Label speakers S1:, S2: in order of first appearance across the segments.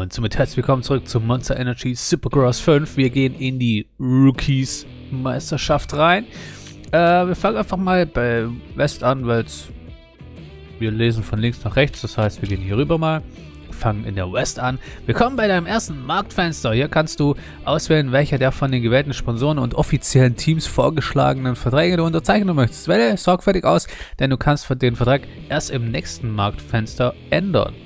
S1: Und somit herzlich willkommen zurück zu Monster Energy Supercross 5. Wir gehen in die Rookies Meisterschaft rein. Wir fangen einfach mal bei West an, weil wir lesen von links nach rechts. Das heißt, wir gehen hier rüber mal. Fangen in der West an. Wir kommen bei deinem ersten Marktfenster. Hier kannst du auswählen, welcher der von den gewählten Sponsoren und offiziellen Teams vorgeschlagenen Verträge du unterzeichnen möchtest. Wähle sorgfältig aus, denn du kannst den Vertrag erst im nächsten Marktfenster ändern.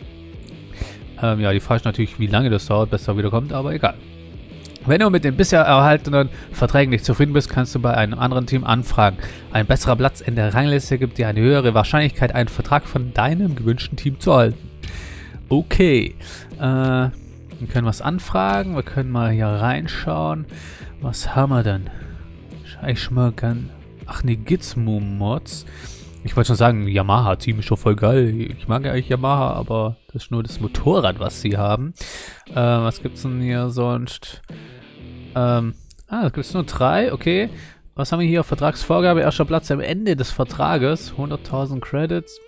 S1: Ja, die Frage ist natürlich, wie lange das dauert, bis er wiederkommt, aber egal. Wenn du mit den bisher erhaltenen Verträgen nicht zufrieden bist, kannst du bei einem anderen Team anfragen. Ein besserer Platz in der Rangliste gibt dir eine höhere Wahrscheinlichkeit, einen Vertrag von deinem gewünschten Team zu erhalten. Okay, wir können was anfragen, wir können mal hier reinschauen. Was haben wir denn? Ich mal gern. Ach ne, Gizmo-Mods. Ich wollte schon sagen, Yamaha-Team ist schon voll geil. Ich mag ja eigentlich Yamaha, aber das ist nur das Motorrad, was sie haben. Was gibt's denn hier sonst? Da gibt's nur 3, okay. Was haben wir hier? Vertragsvorgabe, erster Platz am Ende des Vertrages. 100.000 Credits.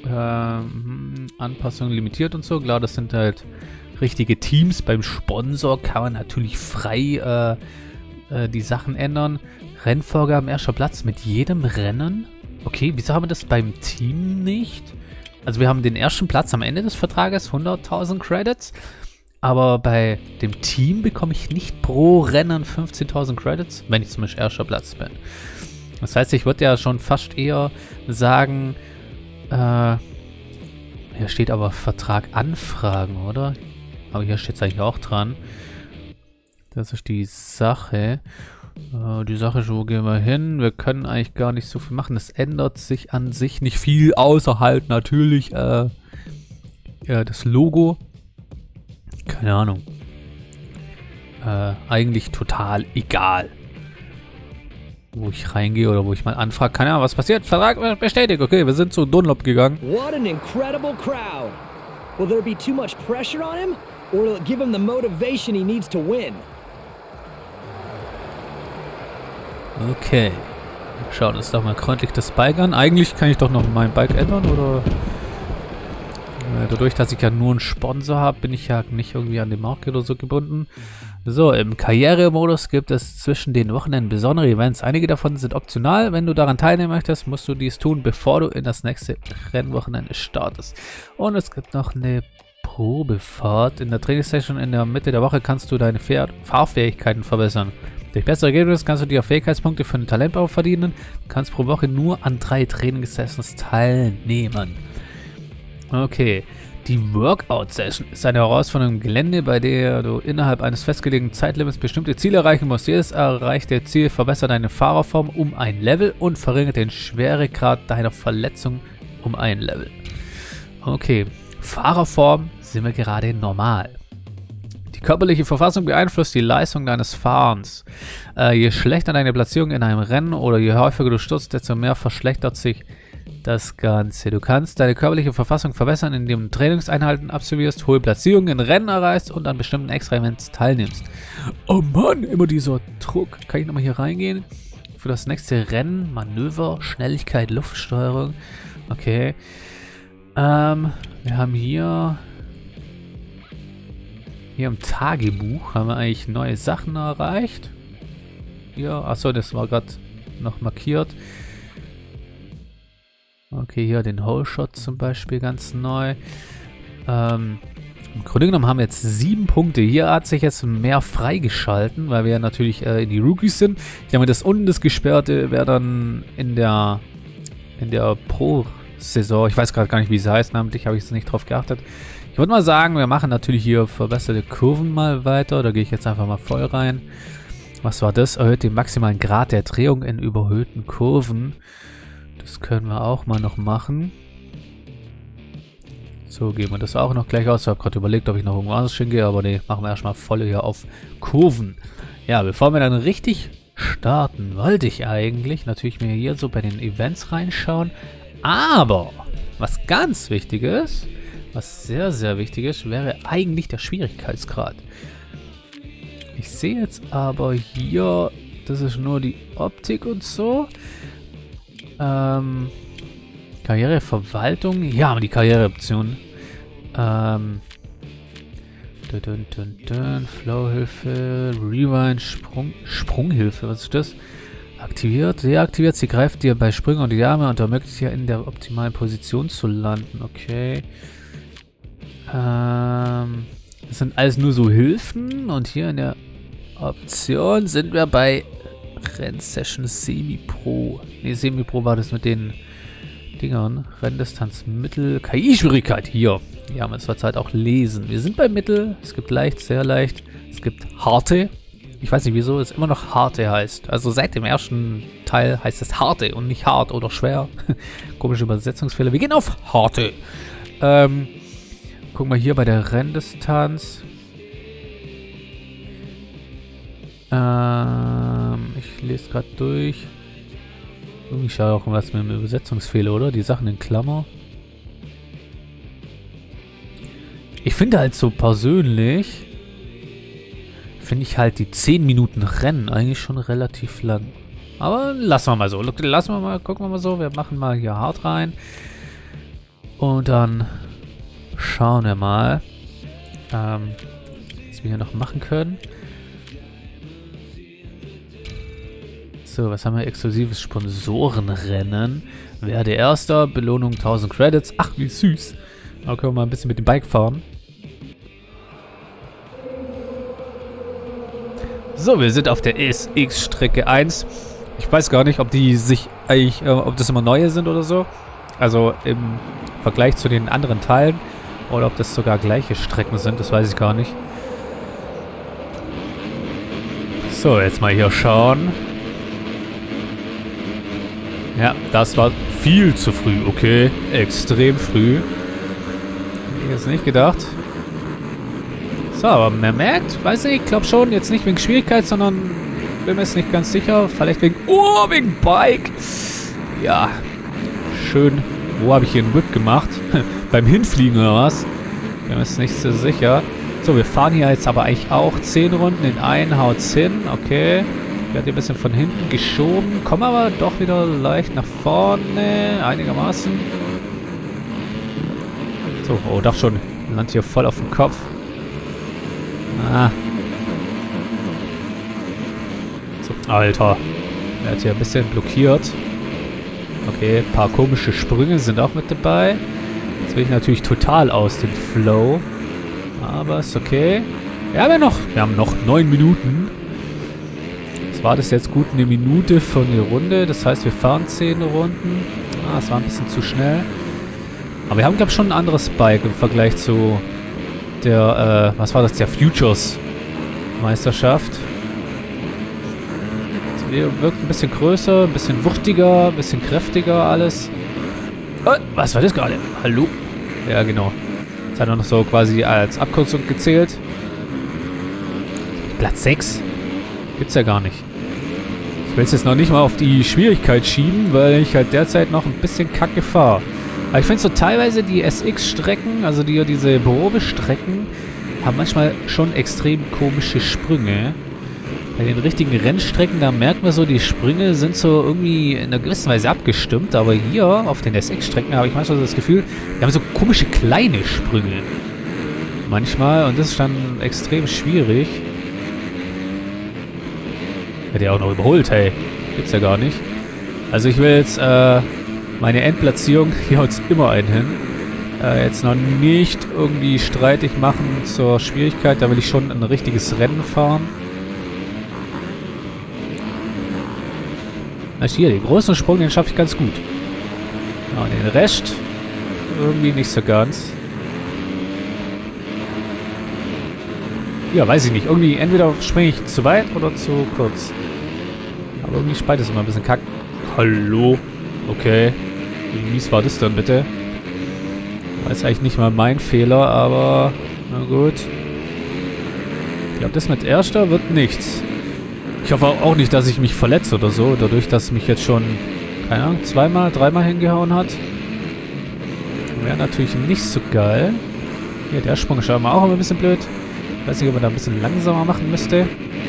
S1: Anpassung limitiert und so. Klar, das sind halt richtige Teams. Beim Sponsor kann man natürlich frei die Sachen ändern. Rennvorgaben, erster Platz mit jedem Rennen. Okay, wieso haben wir das beim Team nicht? Also wir haben den ersten Platz am Ende des Vertrages, 100.000 Credits. Aber bei dem Team bekomme ich nicht pro Rennen 15.000 Credits, wenn ich zum Beispiel erster Platz bin. Das heißt, ich würde ja schon fast eher sagen, hier steht aber Vertrag anfragen, oder? Aber hier steht es eigentlich auch dran. Das ist die Sache. Die Sache ist, wo gehen wir hin? Wir können eigentlich gar nicht so viel machen. Es ändert sich an sich nicht viel, außer halt natürlich das Logo. Keine Ahnung. Eigentlich total egal, wo ich reingehe oder wo ich mal anfrage. Keine Ahnung, was passiert. Vertrag bestätigt. Okay, wir sind zu Dunlop gegangen.
S2: What an incredible crowd. Will there be too much pressure on him? Or will it give him the motivation he needs to win?
S1: Okay. Schauen uns doch mal gründlich das Bike an. Eigentlich kann ich doch noch mein Bike ändern, oder? Dadurch, dass ich ja nur einen Sponsor habe, bin ich ja nicht irgendwie an die Marke oder so gebunden. So, im Karrieremodus gibt es zwischen den Wochenenden besondere Events. Einige davon sind optional. Wenn du daran teilnehmen möchtest, musst du dies tun, bevor du in das nächste Rennwochenende startest. Und es gibt noch eine Probefahrt. In der Trainingssession in der Mitte der Woche kannst du deine Fahrfähigkeiten verbessern. Durch bessere Ergebnisse kannst du dir Fähigkeitspunkte für den Talentbau verdienen. Du kannst pro Woche nur an 3 Trainingssessions teilnehmen. Okay. Die Workout-Session ist eine Herausforderung im Gelände, bei der du innerhalb eines festgelegten Zeitlimits bestimmte Ziele erreichen musst. Jedes erreichte Ziel verbessert deine Fahrerform um ein Level und verringert den Schweregrad deiner Verletzung um ein Level. Okay. Fahrerform sind wir gerade normal. Die körperliche Verfassung beeinflusst die Leistung deines Fahrens. Je schlechter deine Platzierung in einem Rennen oder je häufiger du stürzt, desto mehr verschlechtert sich das Ganze. Du kannst deine körperliche Verfassung verbessern, indem du Trainingseinheiten absolvierst, hohe Platzierungen in Rennen erreichst und an bestimmten Extra-Events teilnimmst. Oh Mann, immer dieser Druck. Kann ich nochmal hier reingehen? Für das nächste Rennen, Manöver, Schnelligkeit, Luftsteuerung. Okay. Wir haben hier im Tagebuch haben wir eigentlich neue Sachen erreicht. Ja, achso, das war gerade noch markiert. Okay, hier den Hole Shot zum Beispiel ganz neu. Im Grunde genommen haben wir jetzt 7 Punkte. Hier hat sich jetzt mehr freigeschalten, weil wir ja natürlich in die Rookies sind. Ich denke, das unten das Gesperrte wäre dann in der Pro-Saison. Ich weiß gerade gar nicht, wie sie heißt. Namentlich habe ich jetzt nicht drauf geachtet. Ich würde mal sagen, wir machen natürlich hier verbesserte Kurven mal weiter. Da gehe ich jetzt einfach mal voll rein. Was war das? Erhöht den maximalen Grad der Drehung in überhöhten Kurven. Das können wir auch mal noch machen. So, gehen wir das auch noch gleich aus. Ich habe gerade überlegt, ob ich noch irgendwo anders hingehe, aber nee, machen wir erstmal voll hier auf Kurven. Ja, bevor wir dann richtig starten, wollte ich eigentlich natürlich mir hier so bei den Events reinschauen. Aber, was ganz wichtig ist, was sehr, sehr wichtig ist, wäre eigentlich der Schwierigkeitsgrad. Ich sehe jetzt aber hier, das ist nur die Optik und so. Karriereverwaltung. Ja, die Karriereoption. Flowhilfe, Rewind, Sprunghilfe, was ist das? Aktiviert, deaktiviert, sie greift dir bei Sprüngen unter die Arme und ermöglicht dir in der optimalen Position zu landen, okay. Das sind alles nur so Hilfen und hier in der Option sind wir bei Rennsession Semi-Pro. Ne, Semi-Pro war das mit den Dingern. Renndistanz Mittel, KI-Schwierigkeit hier. Ja, man soll es halt auch lesen. Wir sind bei Mittel, es gibt leicht, sehr leicht, es gibt harte. Ich weiß nicht, wieso es immer noch harte heißt. Also seit dem ersten Teil heißt es harte und nicht hart oder schwer. Komische Übersetzungsfehler. Wir gehen auf harte. Gucken wir hier bei der Renndistanz. Ich lese gerade durch. Irgendwie schaue auch was mit dem Übersetzungsfehler, oder? Die Sachen in Klammer. Ich finde halt so persönlich, finde ich halt die 10 Minuten Rennen eigentlich schon relativ lang. Aber lassen wir mal so. Lassen wir mal, gucken wir mal so. Wir machen mal hier hart rein. Und dann schauen wir mal, was wir hier noch machen können. So, was haben wir? Exklusives Sponsorenrennen. Werde Erster, Belohnung 1000 Credits. Ach, wie süß. Da können wir mal ein bisschen mit dem Bike fahren. So, wir sind auf der SX-Strecke 1. Ich weiß gar nicht, ob die sich eigentlich, ob das immer neue sind oder so. Also im Vergleich zu den anderen Teilen. Oder ob das sogar gleiche Strecken sind, das weiß ich gar nicht. So, jetzt mal hier schauen. Ja, das war viel zu früh, okay. Extrem früh. Hätte ich jetzt nicht gedacht. So, aber man merkt, weiß nicht, ich glaube schon, jetzt nicht wegen Schwierigkeit, sondern bin mir jetzt nicht ganz sicher. Vielleicht wegen, wegen Bike. Ja, schön. Wo habe ich hier einen Whip gemacht? Beim Hinfliegen oder was? Bin mir jetzt nicht so sicher. So, wir fahren hier jetzt aber eigentlich auch 10 Runden. In einen haut's hin, okay. Ich werde hier ein bisschen von hinten geschoben. Komme aber doch wieder leicht nach vorne. Einigermaßen. So, oh, doch schon. Land hier voll auf dem Kopf. Ah. So, Alter. Er hat hier ein bisschen blockiert. Okay, ein paar komische Sprünge sind auch mit dabei. Jetzt bin ich natürlich total aus dem Flow. Aber ist okay. Wir haben noch 9 Minuten. Was war das jetzt? Gut eine Minute für eine Runde. Das heißt, wir fahren 10 Runden. Ah, das war ein bisschen zu schnell. Aber wir haben, glaube ich, schon ein anderes Bike im Vergleich zu der, was war das? Der Futures Meisterschaft. Das wirkt ein bisschen größer, ein bisschen wuchtiger, ein bisschen kräftiger alles. Oh, was war das gerade? Hallo? Ja, genau. Das hat er noch so quasi als Abkürzung gezählt. Platz 6? Gibt's ja gar nicht. Ich will es jetzt noch nicht mal auf die Schwierigkeit schieben, weil ich halt derzeit noch ein bisschen kacke fahre. Aber ich finde so teilweise die SX-Strecken, also diese Probestrecken, haben manchmal schon extrem komische Sprünge. Bei den richtigen Rennstrecken, da merkt man so, die Sprünge sind so irgendwie in einer gewissen Weise abgestimmt. Aber hier auf den SX-Strecken habe ich manchmal so das Gefühl, die haben so komische kleine Sprünge. Manchmal, und das ist dann extrem schwierig. Hätte ja auch noch überholt, hey. Gibt's ja gar nicht. Also ich will jetzt, meine Endplatzierung, hier haut es immer einen hin. Jetzt noch nicht irgendwie streitig machen zur Schwierigkeit. Da will ich schon ein richtiges Rennen fahren. Also hier, den großen Sprung, den schaffe ich ganz gut. Ja, und den Rest irgendwie nicht so ganz. Ja, weiß ich nicht. Irgendwie entweder springe ich zu weit oder zu kurz. Aber irgendwie speit es immer ein bisschen kack. Hallo? Okay. Wie mies war das denn bitte? War jetzt eigentlich nicht mal mein Fehler, aber na gut. Ich glaube, das mit Erster wird nichts. Ich hoffe auch nicht, dass ich mich verletze oder so, dadurch, dass mich jetzt schon, keine Ahnung, 2-mal, 3-mal hingehauen hat. Wäre natürlich nicht so geil. Hier, der Sprung ist schon mal auch immer ein bisschen blöd. Ich weiß nicht, ob man da ein bisschen langsamer machen müsste.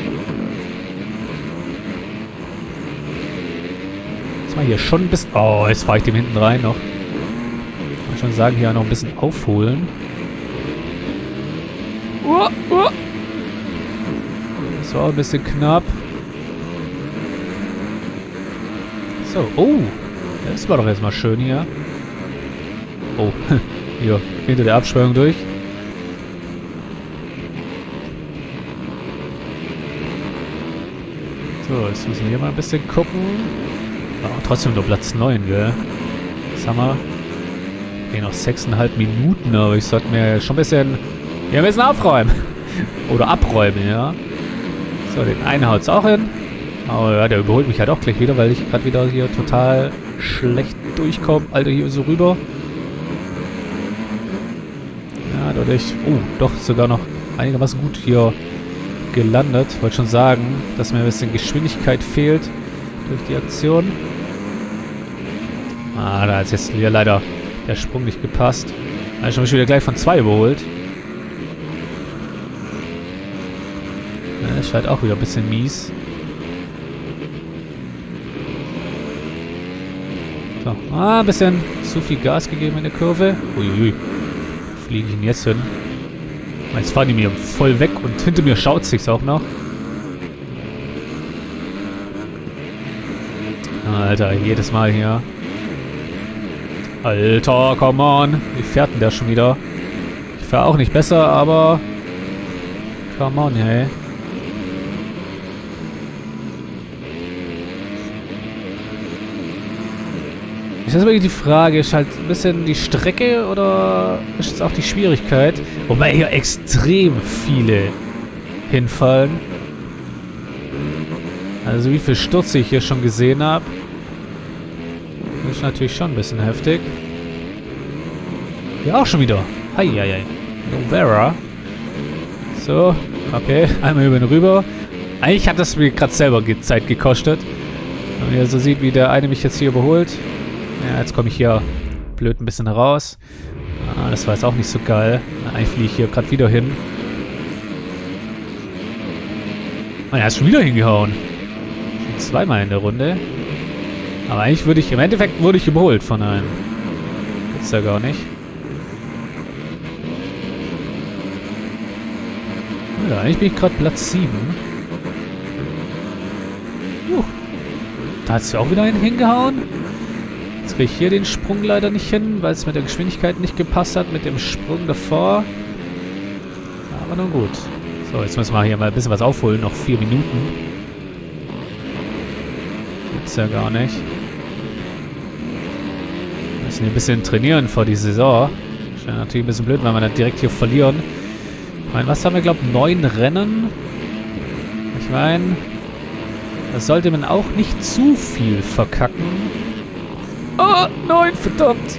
S1: Jetzt mal hier schon ein bisschen... Oh, jetzt fahre ich dem hinten rein noch. Kann schon sagen, hier noch ein bisschen aufholen. Das war ein bisschen knapp. So, oh. Das war doch jetzt mal schön hier. Oh, hier, hinter der Absperrung durch. So, jetzt müssen wir hier mal ein bisschen gucken. Aber trotzdem nur Platz 9, gell? Was haben wir? Okay, noch 6,5 Minuten, aber ich sollte mir schon ein bisschen... Wir müssen aufräumen. Oder abräumen, ja. So, den einen haut's auch hin. Aber ja, der überholt mich halt auch gleich wieder, weil ich gerade wieder hier total schlecht durchkomme. Alter, hier so rüber. Ja, dadurch... Oh, doch, sogar noch einigermaßen gut hier gelandet. Wollte schon sagen, dass mir ein bisschen Geschwindigkeit fehlt durch die Aktion. Ah, da ist jetzt hier leider der Sprung nicht gepasst. Da habe ich mich wieder gleich von 2 überholt. Ja, das ist halt auch wieder ein bisschen mies. So, ein bisschen zu viel Gas gegeben in der Kurve. Uiui, wo fliege ich denn jetzt hin? Jetzt fahren die mir voll weg und hinter mir schaut sich's auch noch. Alter, jedes Mal hier. Alter, come on. Wie fährt denn der schon wieder? Ich fahre auch nicht besser, aber... Come on, hey. Ist das wirklich die Frage, ist halt ein bisschen die Strecke oder ist es auch die Schwierigkeit? Wobei hier extrem viele hinfallen. Also wie viel Stürze ich hier schon gesehen habe. Das ist natürlich schon ein bisschen heftig. Hier auch schon wieder. Heieiei. Novera. So, okay. Einmal über den rüber. Eigentlich hat das mir gerade selber Zeit gekostet. Wenn ihr so sieht, wie der eine mich jetzt hier überholt. Ja, jetzt komme ich hier blöd ein bisschen raus. Ah, das war jetzt auch nicht so geil. Eigentlich fliege ich hier gerade wieder hin. Ah, er ist schon wieder hingehauen. Schon zweimal in der Runde. Aber eigentlich würde ich, im Endeffekt wurde ich überholt von einem. Gibt's ja gar nicht. Ja, eigentlich bin ich gerade Platz 7. Da hat es ja auch wieder einen hingehauen. Jetzt kriege ich hier den Sprung leider nicht hin, weil es mit der Geschwindigkeit nicht gepasst hat, mit dem Sprung davor. Aber nun gut. So, jetzt müssen wir hier mal ein bisschen was aufholen. Noch 4 Minuten. Gibt's ja gar nicht. Wir müssen hier ein bisschen trainieren vor die Saison. Ist ja natürlich ein bisschen blöd, weil wir dann direkt hier verlieren. Ich meine, was haben wir, glaube ich, 9 Rennen? Ich meine, das sollte man auch nicht zu viel verkacken. Oh, 9, verdammt.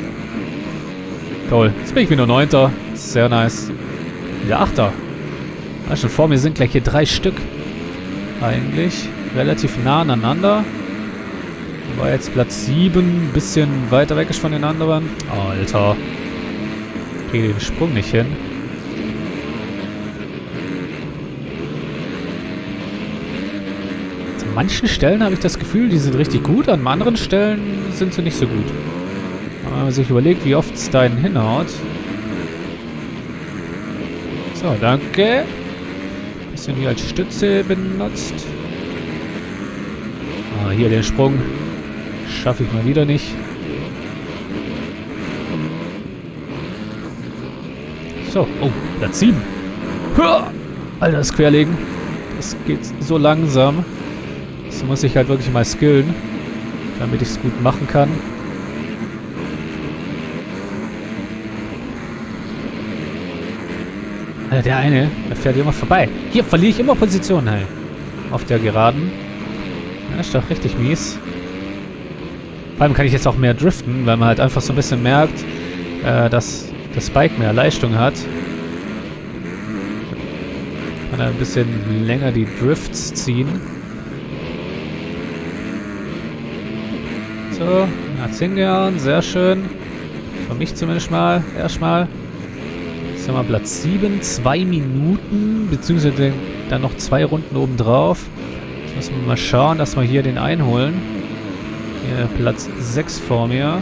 S1: Toll, jetzt bin ich wieder 9. Sehr nice. Wieder 8. Ah, schon vor mir sind gleich hier 3 Stück. Eigentlich relativ nah aneinander. War jetzt Platz 7, ein bisschen weiter weg ist von den anderen. Oh, Alter. Ich kriege den Sprung nicht hin. An manchen Stellen habe ich das Gefühl, die sind richtig gut, an anderen Stellen sind sie nicht so gut. Aber wenn man sich überlegt, wie oft es da einen hinhaut. So, danke. Bisschen hier als Stütze benutzt. Ah, hier den Sprung schaffe ich mal wieder nicht. So, oh, Platz 7. Alter, das Querlegen. Das geht so langsam. Das muss ich halt wirklich mal skillen, damit ich es gut machen kann. Alter, der eine, der fährt immer vorbei. Hier verliere ich immer Position, hey. Auf der Geraden. Ja, ist doch richtig mies. Vor allem kann ich jetzt auch mehr driften, weil man halt einfach so ein bisschen merkt, dass das Bike mehr Leistung hat. Kann ein bisschen länger die Drifts ziehen. So, hat's hingehauen, sehr schön. Für mich zumindest mal, erstmal. Jetzt haben wir Platz 7, 2 Minuten, beziehungsweise dann noch 2 Runden oben drauf. Jetzt müssen wir mal schauen, dass wir hier den einholen. Hier Platz 6 vor mir.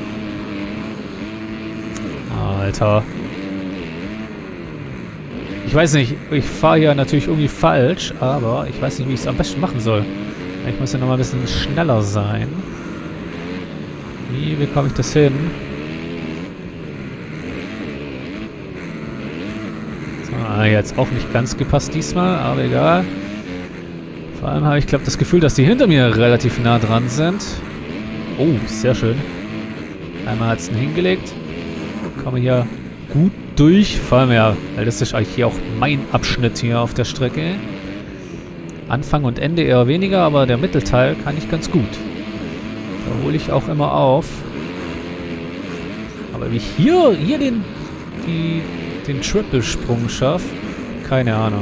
S1: Ich weiß nicht, ich fahre hier natürlich irgendwie falsch, aber ich weiß nicht, wie ich es am besten machen soll. Ich muss ja nochmal ein bisschen schneller sein. Wie bekomme ich das hin? So, jetzt auch nicht ganz gepasst diesmal, aber egal. Vor allem habe ich, glaube das Gefühl, dass die hinter mir relativ nah dran sind. Oh, sehr schön. Einmal hat es ihn hingelegt. Komme hier gut durch. Vor allem ja, weil das ist eigentlich hier auch mein Abschnitt hier auf der Strecke. Anfang und Ende eher weniger, aber der Mittelteil kann ich ganz gut. Da hole ich auch immer auf. Aber wie ich hier den Triple-Sprung schaffe, keine Ahnung.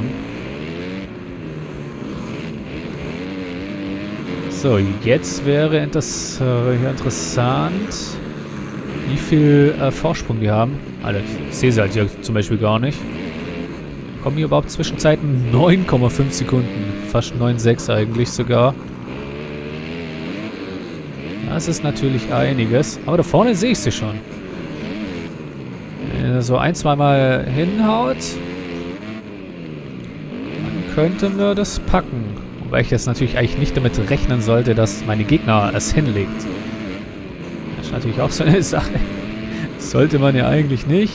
S1: So, jetzt wäre das hier interessant, wie viel Vorsprung die haben. Alter, ich sehe sie halt hier zum Beispiel gar nicht. Kommen hier überhaupt Zwischenzeiten 9,5 Sekunden. Fast 9,6 eigentlich sogar. Das ist natürlich einiges. Aber da vorne sehe ich sie schon. Wenn er so ein-, zweimal hinhaut, dann könnten wir das packen. Wobei ich jetzt natürlich eigentlich nicht damit rechnen sollte, dass meine Gegner es hinlegt. Das ist natürlich auch so eine Sache. Das sollte man ja eigentlich nicht.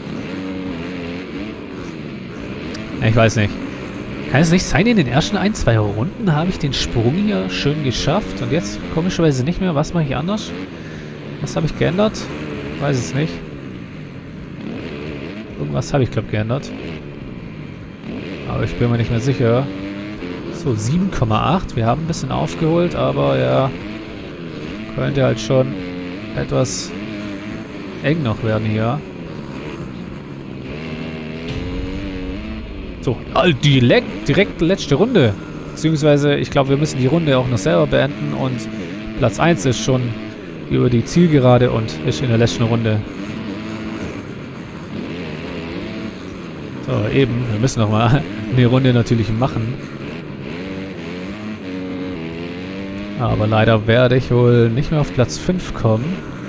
S1: Ich weiß nicht. Kann es nicht sein, in den ersten 1, 2 Runden habe ich den Sprung hier schön geschafft und jetzt komischerweise nicht mehr. Was mache ich anders? Was habe ich geändert? Weiß es nicht. Irgendwas habe ich, glaube ich, geändert. Aber ich bin mir nicht mehr sicher. So, 7,8. Wir haben ein bisschen aufgeholt, aber ja, könnte halt schon etwas eng noch werden hier. So, direkt letzte Runde. Beziehungsweise, ich glaube, wir müssen die Runde auch noch selber beenden und Platz 1 ist schon über die Zielgerade und ist in der letzten Runde. So, eben, wir müssen nochmal eine Runde natürlich machen. Aber leider werde ich wohl nicht mehr auf Platz 5 kommen.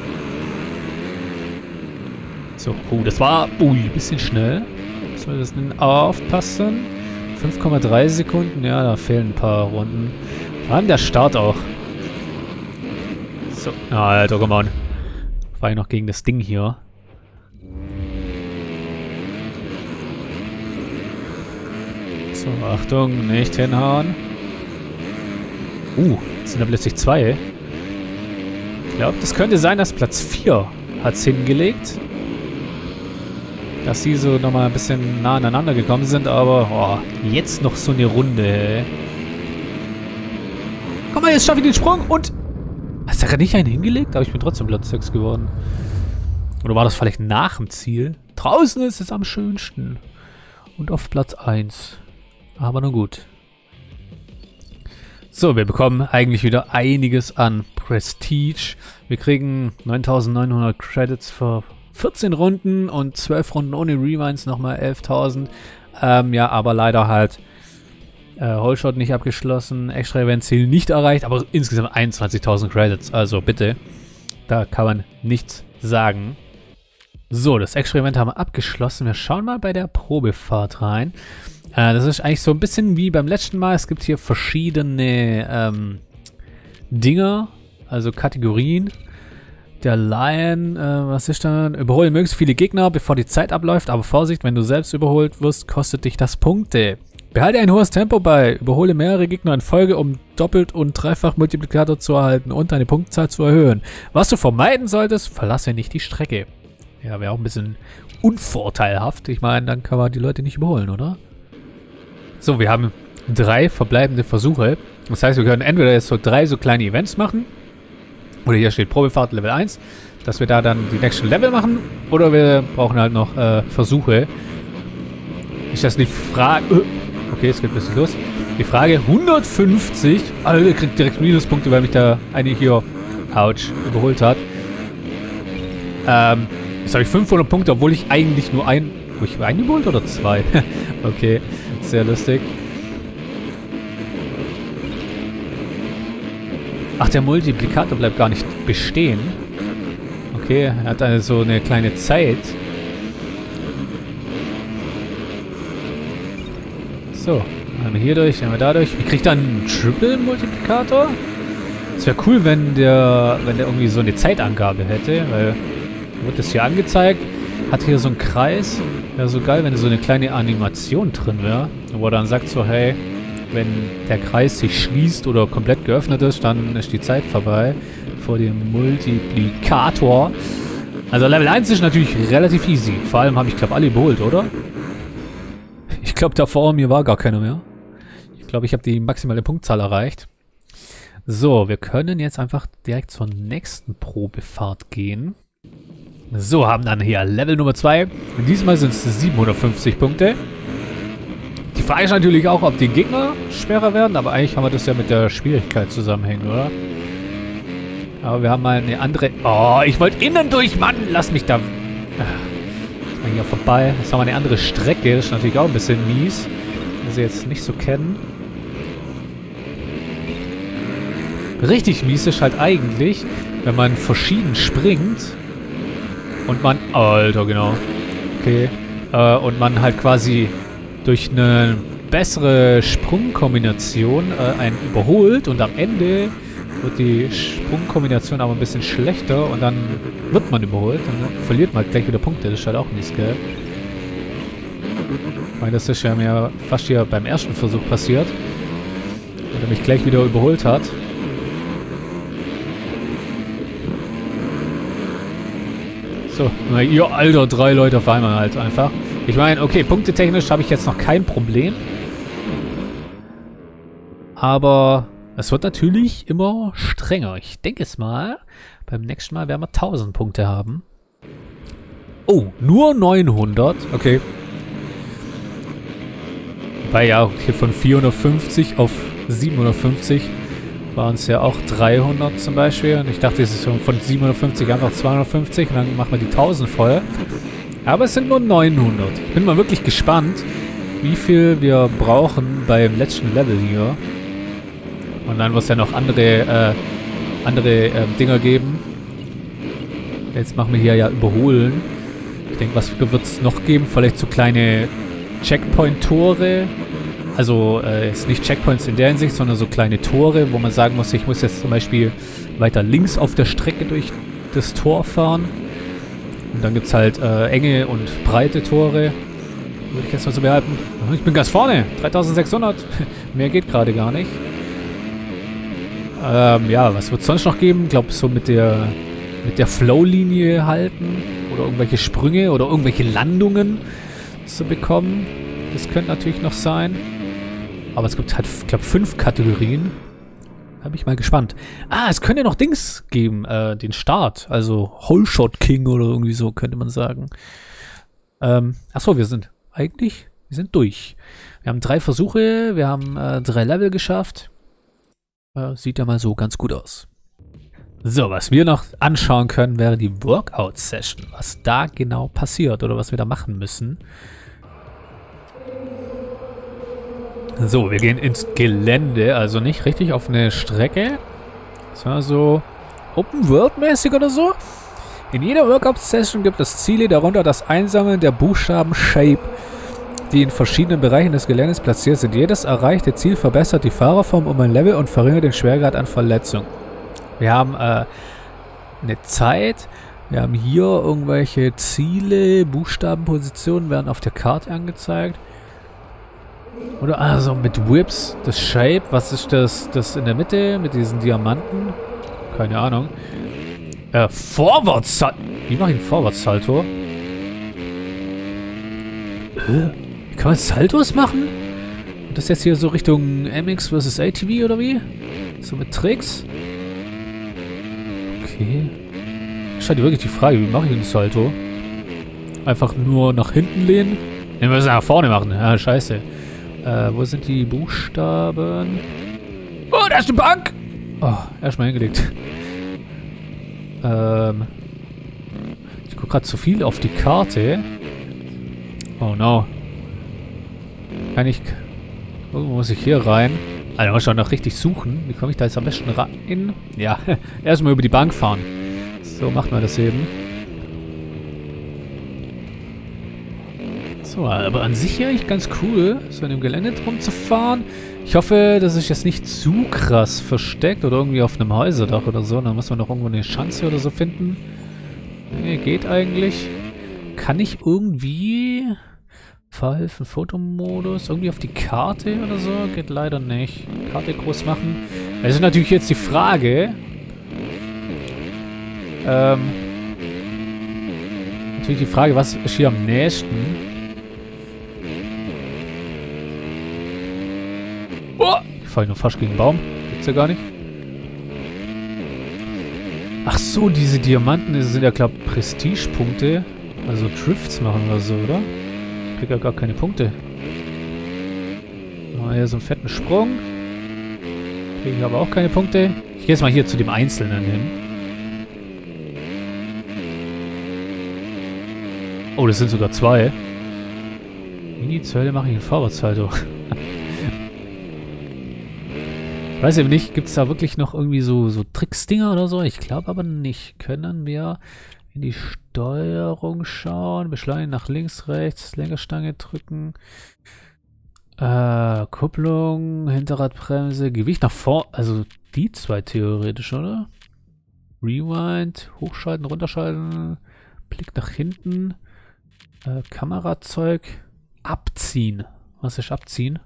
S1: So, das war ein bisschen schnell. Müssen wir das denn aufpassen? 5,3 Sekunden, ja, da fehlen ein paar Runden. Vor allem der Start auch. So, Alter, come on. War ich noch gegen das Ding hier. So, Achtung, nicht hinhauen. Jetzt sind da plötzlich 2. Ich glaube, das könnte sein, dass Platz 4 hat es hingelegt. Dass sie so nochmal ein bisschen nah aneinander gekommen sind, aber jetzt noch so eine Runde. Komm mal, jetzt schaffe ich den Sprung und... Hast du gerade nicht einen hingelegt? Aber ich bin trotzdem Platz 6 geworden. Oder war das vielleicht nach dem Ziel? Draußen ist es am schönsten. Und auf Platz 1. Aber nur gut. So, wir bekommen eigentlich wieder einiges an Prestige. Wir kriegen 9.900 Credits für 14 Runden und 12 Runden ohne Rewinds nochmal 11.000. Ja, aber leider halt Holeshot nicht abgeschlossen, extra Event-Ziel nicht erreicht, aber insgesamt 21.000 Credits. Also bitte, da kann man nichts sagen. So, das Extra-Event haben wir abgeschlossen. Wir schauen mal bei der Probefahrt rein. Das ist eigentlich so ein bisschen wie beim letzten Mal. Es gibt hier verschiedene Dinger, also Kategorien. Der Lion, was ist dann? Überhole möglichst viele Gegner, bevor die Zeit abläuft. Aber Vorsicht, wenn du selbst überholt wirst, kostet dich das Punkte. Behalte ein hohes Tempo bei. Überhole mehrere Gegner in Folge, um doppelt und dreifach Multiplikator zu erhalten und deine Punktzahl zu erhöhen. Was du vermeiden solltest, verlasse nicht die Strecke. Ja, wäre auch ein bisschen unvorteilhaft. Ich meine, dann kann man die Leute nicht überholen, oder? So, wir haben 3 verbleibende Versuche. Das heißt, wir können entweder jetzt so 3 so kleine Events machen. Oder hier steht Probefahrt Level 1. Dass wir da dann die nächsten Level machen. Oder wir brauchen halt noch Versuche. Ist das die Frage... Okay, es geht ein bisschen los. Die Frage 150. Also, ihr kriegt direkt Minuspunkte, weil mich da eine hier... Autsch, überholt hat. Jetzt habe ich 500 Punkte, obwohl ich eigentlich nur einen überholt oder 2? Okay, sehr lustig. Ach, der Multiplikator bleibt gar nicht bestehen. Okay, er hat also eine kleine Zeit. So, einmal hier durch, einmal da durch. Wie kriege ich dann einen Triple-Multiplikator? Es wäre cool, wenn der irgendwie so eine Zeitangabe hätte, weil wird das hier angezeigt. Hat hier so einen Kreis. Wäre so geil, wenn so eine kleine Animation drin wäre, wo er dann sagt so, hey, wenn der Kreis sich schließt oder komplett geöffnet ist, dann ist die Zeit vorbei vor dem Multiplikator. Also Level 1 ist natürlich relativ easy. Vor allem habe ich, glaube alle überholt, oder? Ich glaube, da vor mir war gar keiner mehr. Ich glaube, ich habe die maximale Punktzahl erreicht. So, wir können jetzt einfach direkt zur nächsten Probefahrt gehen. So, haben dann hier Level Nummer 2. Diesmal sind es 750 Punkte. Die Frage ist natürlich auch, ob die Gegner schwerer werden, aber eigentlich haben wir das ja mit der Schwierigkeit zusammenhängen, oder? Aber wir haben mal eine andere... Oh, ich wollte innen durch, Mann! Lass mich da... Ist mal hier vorbei. Jetzt haben wir eine andere Strecke. Das ist natürlich auch ein bisschen mies. Die sie jetzt nicht so kennen. Richtig mies ist halt eigentlich, wenn man verschieden springt und man... Alter, genau. Okay. Und man halt quasi durch eine bessere Sprungkombination einen überholt und am Ende wird die Sprungkombination aber ein bisschen schlechter und dann wird man überholt und dann verliert man halt gleich wieder Punkte. Das ist halt auch mies, gell? Weil das ist ja mir fast hier beim ersten Versuch passiert, wo er mich gleich wieder überholt hat. So, ihr Alter, 3 Leute auf einmal halt einfach. Ich meine, okay, punktetechnisch habe ich jetzt noch kein Problem. Aber es wird natürlich immer strenger. Ich denke es mal, beim nächsten Mal werden wir 1000 Punkte haben. Oh, nur 900. Okay. Weil ja, hier von 450 auf 750 waren es ja auch 300 zum Beispiel. Und ich dachte, es ist von 750 einfach 250 und dann machen wir die 1000 voll. Aber es sind nur 900. Ich bin mal wirklich gespannt, wie viel wir brauchen beim letzten Level hier. Und dann wird es ja noch andere Dinger geben. Jetzt machen wir hier ja Überholen. Ich denke, was wird es noch geben? Vielleicht so kleine Checkpoint-Tore. Also jetzt nicht Checkpoints in der Hinsicht, sondern so kleine Tore, wo man sagen muss, ich muss jetzt zum Beispiel weiter links auf der Strecke durch das Tor fahren. Und dann gibt es halt enge und breite Tore. Würde ich jetzt mal so behalten. Ich bin ganz vorne. 3600. Mehr geht gerade gar nicht. Ja, was wird es sonst noch geben? Ich glaube, so mit der Flow-Linie halten. Oder irgendwelche Sprünge oder irgendwelche Landungen zu bekommen. Das könnte natürlich noch sein. Aber es gibt halt, ich glaube, 5 Kategorien. Da bin ich mal gespannt. Ah, es könnte noch Dings geben. Den Start. Also Holeshot King oder irgendwie so, könnte man sagen. Achso, wir sind durch. Wir haben 3 Versuche. Wir haben 3 Level geschafft. Sieht ja mal so ganz gut aus. So, was wir noch anschauen können, wäre die Workout-Session. Was da genau passiert oder was wir da machen müssen. So, wir gehen ins Gelände, also nicht richtig auf eine Strecke, sondern so Open-World-mäßig oder so. In jeder Workout-Session gibt es Ziele, darunter das Einsammeln der Buchstaben Shape, die in verschiedenen Bereichen des Geländes platziert sind. Jedes erreichte Ziel verbessert die Fahrerform um ein Level und verringert den Schwergrad an Verletzung. Wir haben eine Zeit, wir haben hier irgendwelche Ziele, Buchstabenpositionen werden auf der Karte angezeigt. Oder also mit Whips, das Shape, was ist das in der Mitte mit diesen Diamanten? Keine Ahnung. Vorwärtssalto. Wie mache ich einen Vorwärtssalto? Wie kann man Saltos machen? Und das jetzt hier so Richtung MX vs. ATV oder wie? So mit Tricks? Okay. Ist halt wirklich die Frage, wie mache ich einen Salto? Einfach nur nach hinten lehnen? Wir müssen nach vorne machen. Ja, scheiße. Wo sind die Buchstaben? Oh, da ist eine Bank! Oh, erstmal hingelegt. Ich gucke gerade zu viel auf die Karte. Oh no. Kann ich... Irgendwo muss ich hier rein. Alter, muss ich auch noch richtig suchen. Wie komme ich da jetzt am besten rein? Ja, erstmal über die Bank fahren. So macht man das eben. So, aber an sich ja eigentlich ganz cool, so in dem Gelände drum zu fahren. Ich hoffe, dass sich jetzt nicht zu krass versteckt oder irgendwie auf einem Häuserdach oder so. Dann muss man doch irgendwo eine Schanze oder so finden. Nee, geht eigentlich. Kann ich irgendwie... Verhelfen, Fotomodus, irgendwie auf die Karte oder so? Geht leider nicht. Karte groß machen. Das ist natürlich jetzt die Frage. Natürlich die Frage, was ist hier am nächsten? Oh, ich falle nur fast gegen den Baum. Gibt's ja gar nicht. Ach so, diese Diamanten, das sind ja, glaube ich, Prestigepunkte. Also Drifts machen oder so, oder? Ich krieg ja gar keine Punkte. Mal hier so einen fetten Sprung. Kriege ich aber auch keine Punkte. Ich gehe jetzt mal hier zu dem Einzelnen hin. Oh, das sind sogar 2. Wie zur Hölle mache ich einen Vorwärtssalto? Ich weiß eben nicht, gibt es da wirklich noch irgendwie so Tricksdinger oder so? Ich glaube aber nicht. Können wir in die Steuerung schauen? Beschleunigen nach links, rechts, Lenkerstange drücken. Kupplung, Hinterradbremse, Gewicht nach vorne. Also die 2 theoretisch, oder? Rewind, hochschalten, runterschalten, Blick nach hinten. Kamerazeug, abziehen. Was ist abziehen?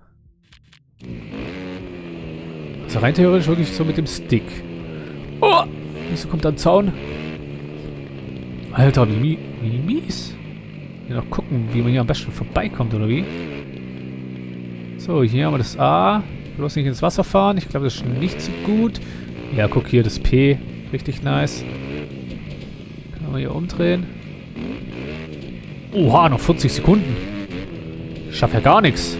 S1: Also rein theoretisch wirklich so mit dem Stick. Oh! Wieso kommt da ein Zaun? Alter, wie mies. Ja, noch gucken, wie man hier am besten vorbeikommt, oder wie? So, hier haben wir das A. Bloß nicht ins Wasser fahren. Ich glaube, das ist nicht so gut. Ja, guck hier, das P. Richtig nice. Kann man hier umdrehen. Oha, noch 40 Sekunden. Ich schaffe ja gar nichts.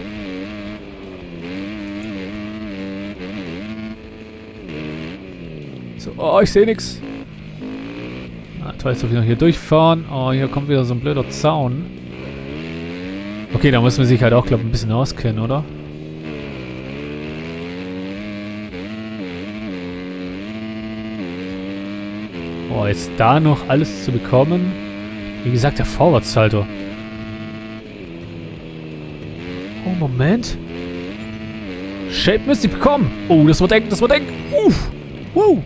S1: So, oh, ich sehe nichts. Ah, toll, jetzt darf ich noch hier durchfahren. Oh, hier kommt wieder so ein blöder Zaun. Okay, da muss man sich halt auch, glaube ich, ein bisschen auskennen, oder? Oh, jetzt da noch alles zu bekommen. Wie gesagt, der Vorwärtssalto. Oh, Moment. Shape müsste ich bekommen. Oh, das wird eng, das wird eng. Wow.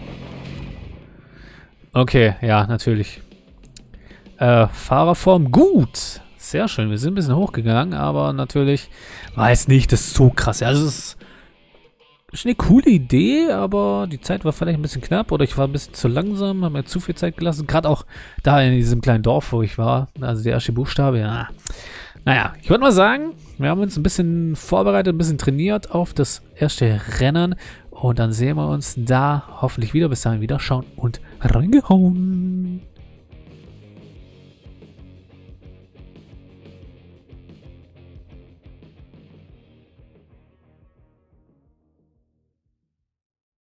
S1: Okay, ja, natürlich. Fahrerform, gut. Sehr schön, wir sind ein bisschen hochgegangen, aber natürlich war es nicht das so krass. Also es ist eine coole Idee, aber die Zeit war vielleicht ein bisschen knapp oder ich war ein bisschen zu langsam, habe mir zu viel Zeit gelassen. Gerade auch da in diesem kleinen Dorf, wo ich war, also der erste Buchstabe, ja. Naja, ich würde mal sagen, wir haben uns ein bisschen vorbereitet, ein bisschen trainiert auf das erste Rennen und dann sehen wir uns da hoffentlich wieder. Bis dahin wieder schauen und reingehauen.